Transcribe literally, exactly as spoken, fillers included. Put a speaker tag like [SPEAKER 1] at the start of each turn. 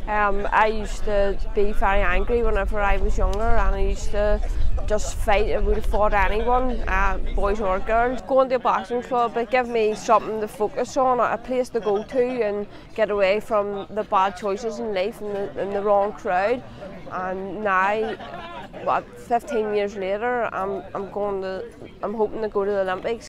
[SPEAKER 1] Um, I used to be very angry whenever I was younger, and I used to just fight. I would have fought anyone, uh, boys or girls. Going to a boxing club, it gave me something to focus on, a place to go to and get away from the bad choices in life and the, and the wrong crowd. And now, what, fifteen years later, I'm, I'm going to, I'm hoping to go to the Olympics.